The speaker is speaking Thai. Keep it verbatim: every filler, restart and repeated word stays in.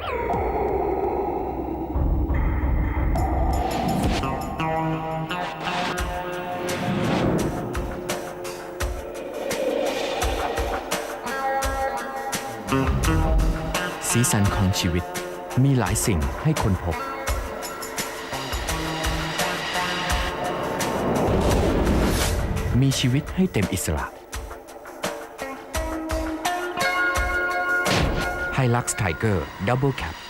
สีสันของชีวิตมีหลายสิ่งให้ค้นพบมีชีวิตให้เต็มอิสระ Hilux Tiger Double Cab